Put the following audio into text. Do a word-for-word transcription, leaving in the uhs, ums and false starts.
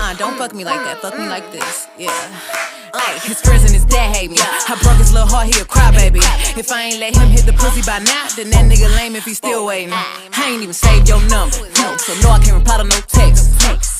Nah, don't fuck me like that, fuck me like this, yeah. Ay, his friends and his dad hate me. I broke his little heart, he a crybaby. If I ain't let him hit the pussy by now, then that nigga lame if he still waiting. I ain't even saved your number, no, so no, I can't reply to no text.